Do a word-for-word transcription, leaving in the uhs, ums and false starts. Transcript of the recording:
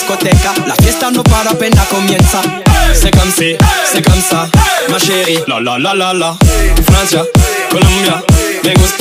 discoteca. La fiesta no para, apenas comienza. C'est comme si, c'est comme ça, ma chérie. La la la la la. Francia, Colombia, me gusta.